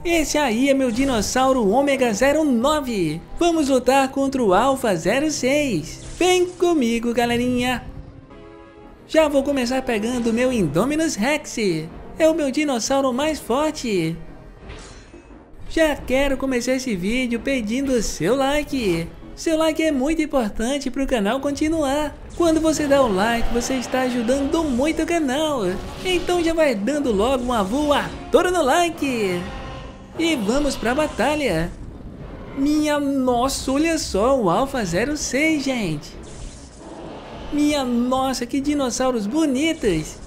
Esse aí é meu dinossauro Ômega 09. Vamos lutar contra o Alpha 06. Vem comigo, galerinha. Já vou começar pegando o meu Indominus Rex. É o meu dinossauro mais forte. Já quero começar esse vídeo pedindo seu like. Seu like é muito importante para o canal continuar. Quando você dá o like, você está ajudando muito o canal. Então já vai dando logo uma voadora no like. E vamos para a batalha. Minha nossa, olha só o Alpha 06, gente. Minha nossa, que dinossauros bonitos.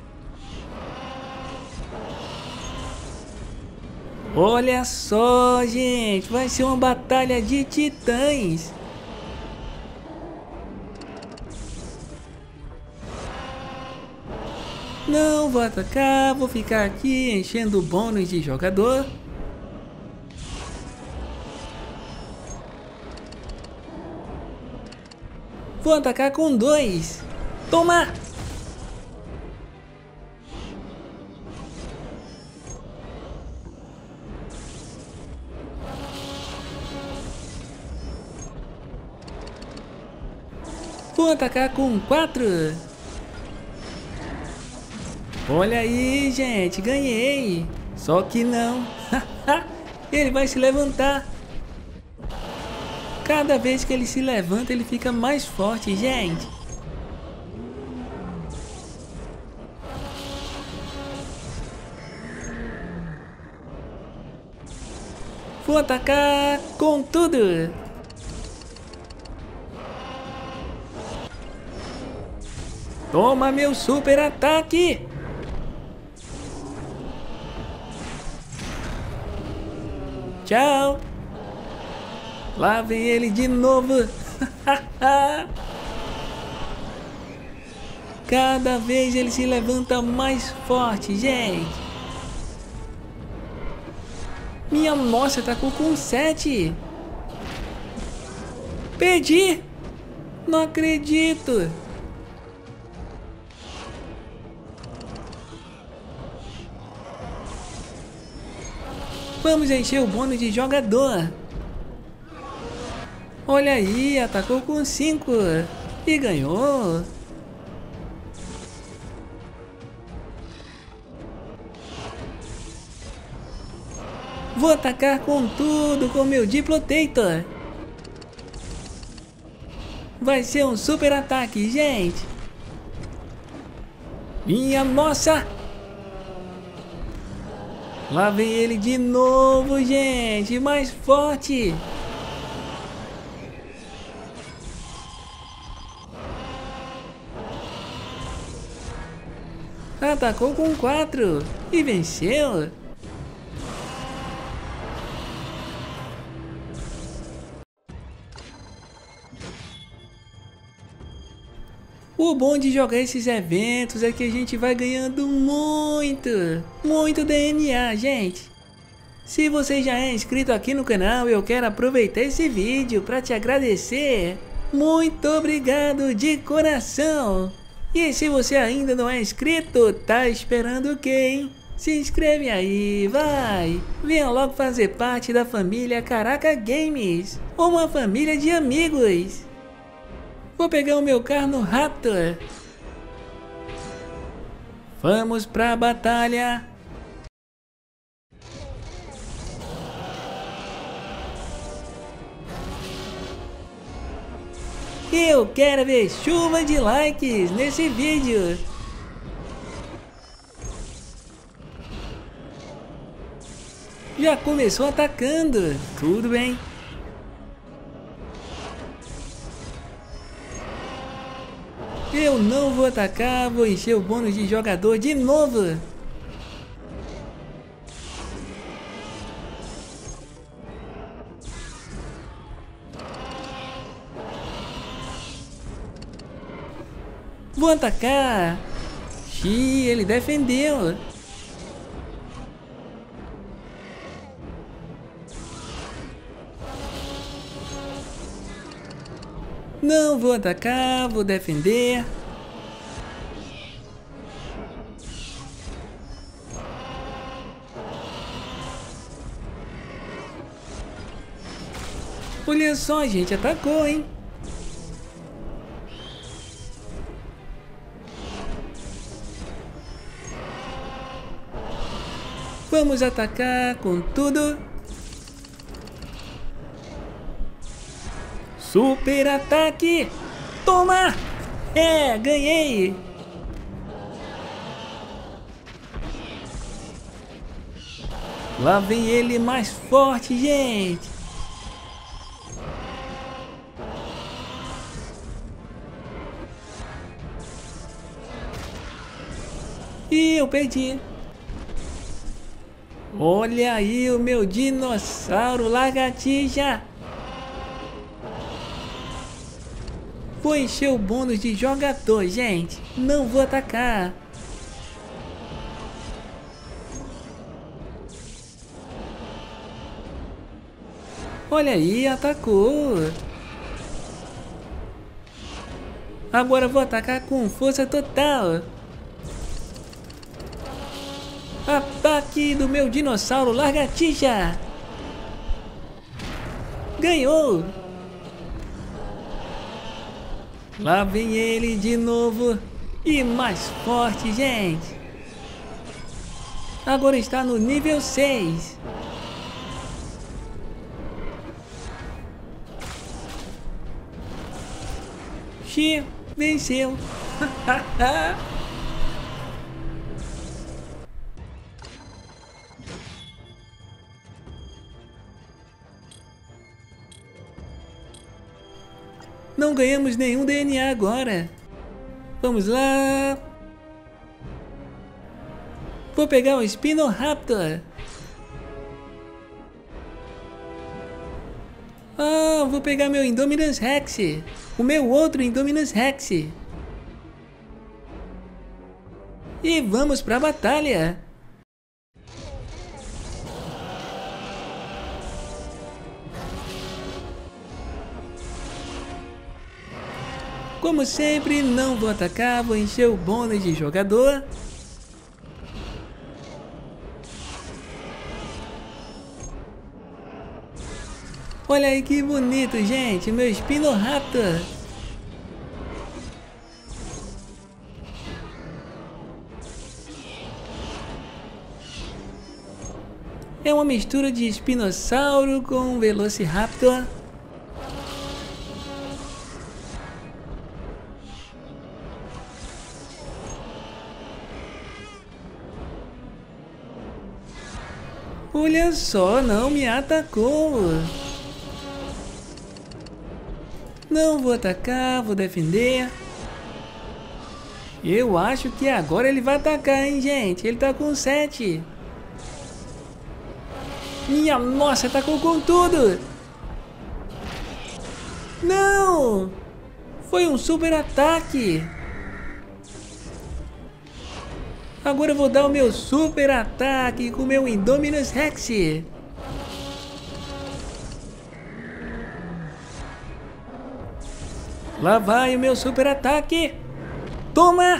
Olha só, gente, vai ser uma batalha de titãs. Não vou atacar, vou ficar aqui enchendo o bônus de jogador. Vou atacar com 2. Toma! Vou atacar com 4. Olha aí, gente, ganhei. Só que não. Ele vai se levantar. Cada vez que ele se levanta, ele fica mais forte, gente. Vou atacar com tudo. Toma meu super ataque! Tchau! Lá vem ele de novo! Cada vez ele se levanta mais forte, gente! Minha nossa, atacou com 7! Perdi! Não acredito! Vamos encher o bônus de jogador. Olha aí, atacou com 5 e ganhou. Vou atacar com tudo com meu Diplotator. Vai ser um super ataque, gente. Minha nossa! Lá vem ele de novo, gente, mais forte. Atacou com 4 e venceu. O bom de jogar esses eventos é que a gente vai ganhando muito DNA, gente. Se você já é inscrito aqui no canal, eu quero aproveitar esse vídeo para te agradecer. Muito obrigado de coração. E se você ainda não é inscrito, tá esperando o quê, hein? Se inscreve aí, vai! Venha logo fazer parte da família Caraca Games, uma família de amigos. Vou pegar o meu carro Raptor. Vamos pra batalha. Eu quero ver chuva de likes nesse vídeo. Já começou atacando, tudo bem. Eu não vou atacar, vou encher o bônus de jogador de novo. Vou atacar. Xiii, ele defendeu. Não vou atacar, vou defender. Olha só, gente, atacou, hein? Vamos atacar com tudo. Super ataque! Toma! É, ganhei! Lá vem ele mais forte, gente! E eu perdi! Olha aí o meu dinossauro lagartixa! Vou encher o bônus de jogador, gente! Não vou atacar! Olha aí, atacou! Agora vou atacar com força total! Ataque do meu dinossauro lagartixa! Ganhou! Lá vem ele de novo! E mais forte, gente! Agora está no nível 6! Xi, venceu! Não ganhamos nenhum DNA agora. Vamos lá. Vou pegar o Spinoraptor. Ah, vou pegar meu Indominus Rex. O meu outro Indominus Rex. E vamos pra batalha. Como sempre, não vou atacar, vou encher o bônus de jogador. Olha aí que bonito, gente, meu Spinoraptor. É uma mistura de espinossauro com velociraptor. Olha só, não me atacou. Não vou atacar, vou defender. Eu acho que agora ele vai atacar, hein, gente. Ele tá com 7. Minha nossa, atacou com tudo. Não! Foi um super ataque. Agora eu vou dar o meu super ataque com o meu Indominus Rex. Lá vai o meu super ataque. Toma!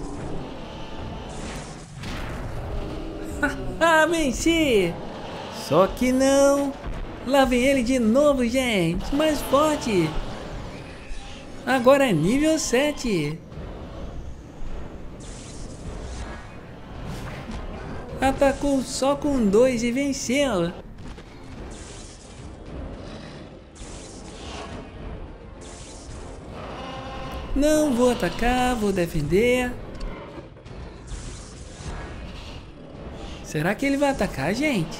Ah, venci! Só que não. Lá vem ele de novo, gente. Mais forte. Agora é nível 7. Atacou só com 2 e venceu. Não vou atacar, vou defender. Será que ele vai atacar, gente?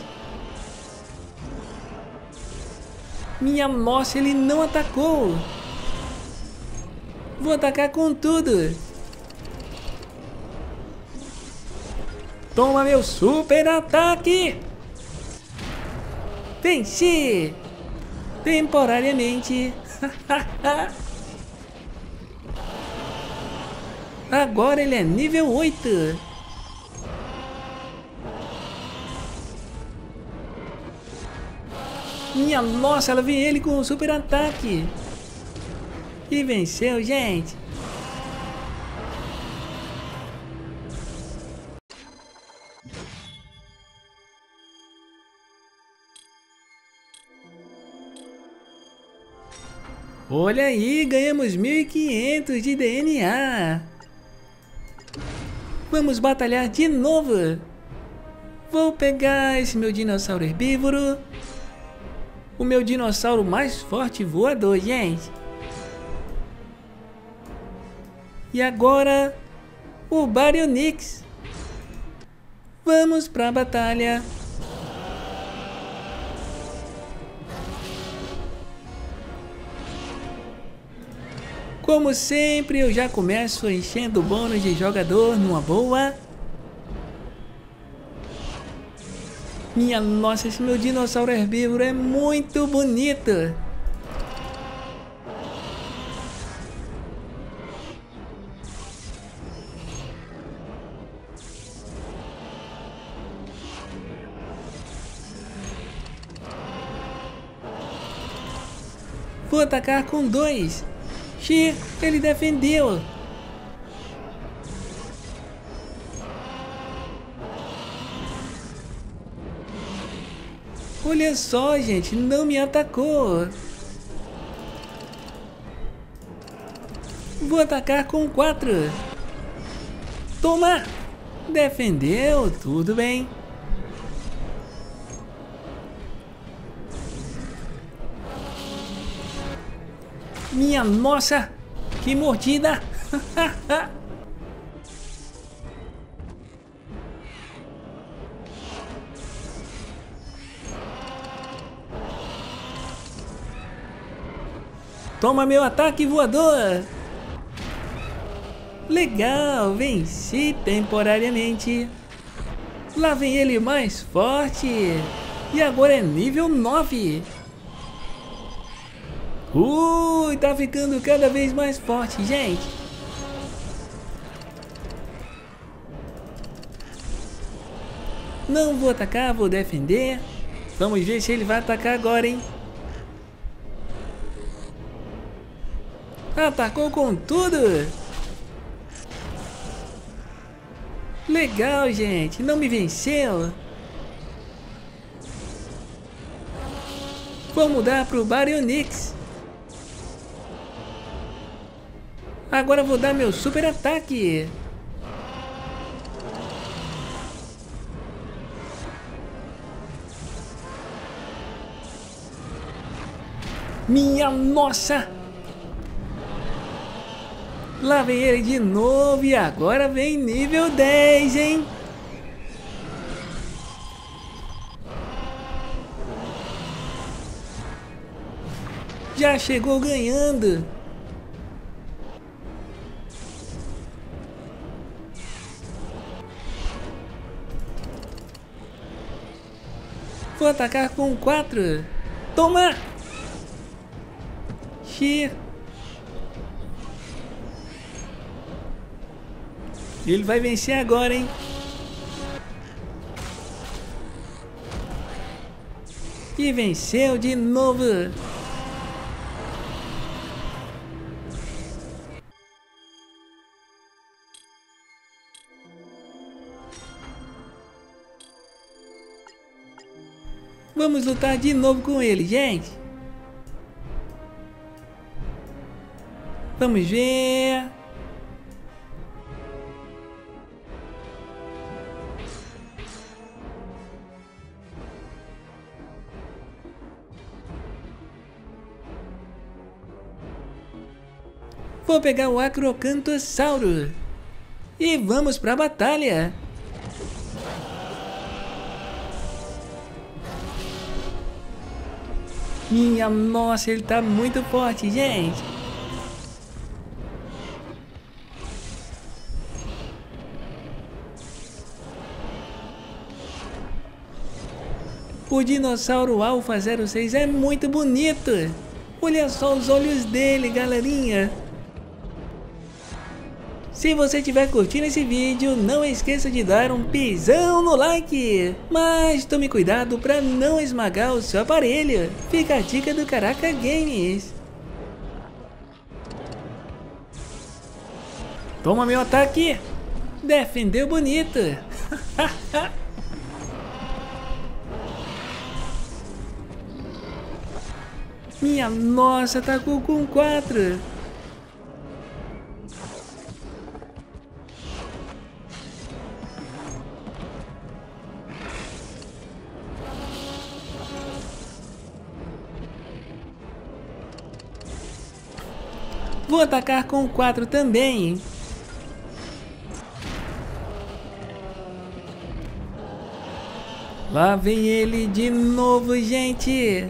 Minha nossa, ele não atacou. Vou atacar com tudo. Toma meu super ataque. Venci. Temporariamente. Agora ele é nível 8. Minha nossa, ela vem ele com um super ataque. E venceu, gente. Olha aí, ganhamos 1500 de DNA. Vamos batalhar de novo. Vou pegar esse meu dinossauro herbívoro. O meu dinossauro mais forte voador, gente. E agora, o Baryonyx. Vamos pra batalha. Como sempre, eu já começo enchendo o bônus de jogador numa boa. Minha nossa, esse meu dinossauro herbívoro é muito bonito. Vou atacar com 2. Ele defendeu. Olha só, gente, não me atacou. Vou atacar com 4. Toma! Defendeu, tudo bem. Minha nossa, que mordida! Toma meu ataque voador! Legal, venci temporariamente. Lá vem ele mais forte. E agora é nível 9. Tá ficando cada vez mais forte, gente. Não vou atacar, vou defender. Vamos ver se ele vai atacar agora, hein? Atacou com tudo. Legal, gente. Não me venceu. Vou mudar para o Baryonyx. Agora vou dar meu super ataque. Minha nossa! Lá vem ele de novo e agora vem nível 10, hein? Já chegou ganhando. Vou atacar com 4. Toma! Ele vai vencer agora, hein? E venceu de novo. Vamos lutar de novo com ele, gente. Vamos ver. Vou pegar o Acrocantossauro. E vamos pra batalha. Minha nossa, ele tá muito forte, gente. O dinossauro Alpha 06 é muito bonito. Olha só os olhos dele, galerinha. Se você estiver curtindo esse vídeo, não esqueça de dar um pisão no like. Mas tome cuidado para não esmagar o seu aparelho. Fica a dica do Caraca Games. Toma meu ataque. Defendeu bonito. Minha nossa, atacou com 4. Vou atacar com 4 também. Lá vem ele de novo, gente.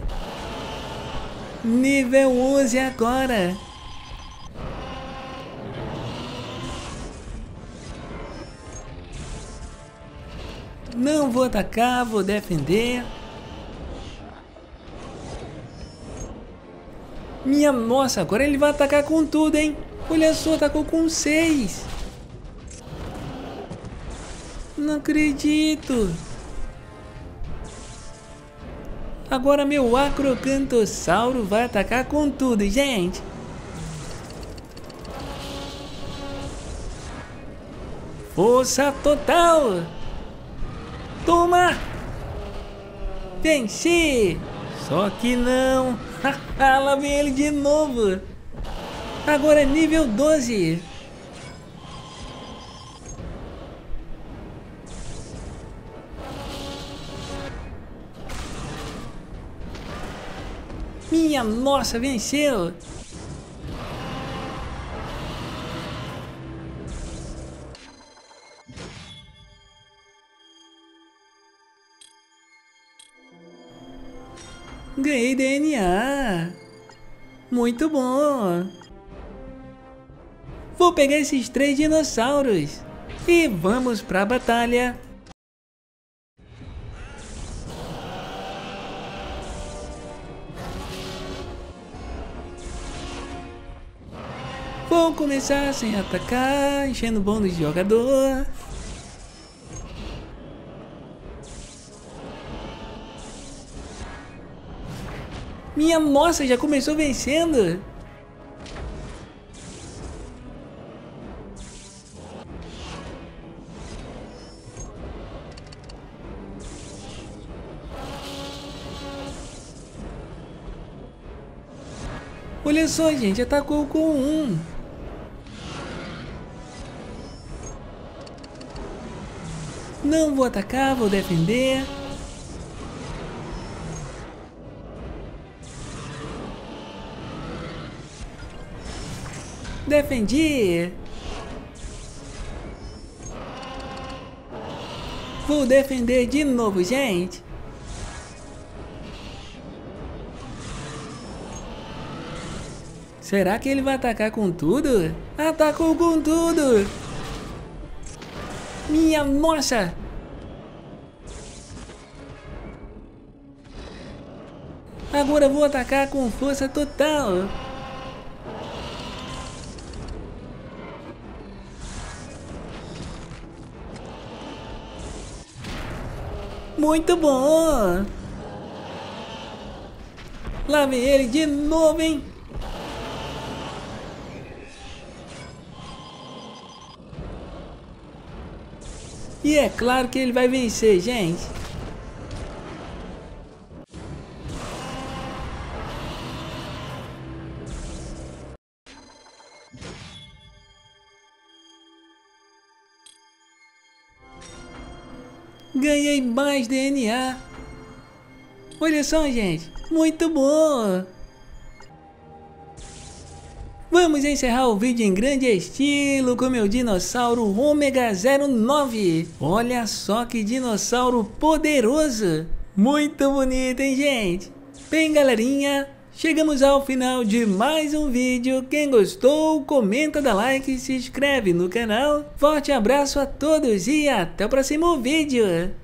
Nível 11 agora. Não vou atacar, vou defender. Minha nossa, agora ele vai atacar com tudo, hein? Olha só, atacou com 6. Não acredito. Agora meu Acrocantossauro vai atacar com tudo, gente. Força total. Toma. Venci. Só que não. Lá vem ele de novo. Agora é nível 12. Minha nossa, venceu! Ganhei DNA! Muito bom! Vou pegar esses 3 dinossauros e vamos pra batalha! Vou começar sem atacar, enchendo o bônus de jogador. Minha nossa, já começou vencendo. Olha só, gente, atacou com 1. Não vou atacar, vou defender. Defendi. Vou defender de novo, gente. Será que ele vai atacar com tudo? Atacou com tudo! Minha nossa! Agora vou atacar com força total! Muito bom! Lá vem ele de novo, hein? E é claro que ele vai vencer, gente. Ganhei mais DNA. Olha só, gente. Muito bom. Vamos encerrar o vídeo em grande estilo com meu dinossauro Ômega 09. Olha só que dinossauro poderoso. Muito bonito, hein, gente? Bem, galerinha, chegamos ao final de mais um vídeo. Quem gostou, comenta, dá like e se inscreve no canal. Forte abraço a todos e até o próximo vídeo.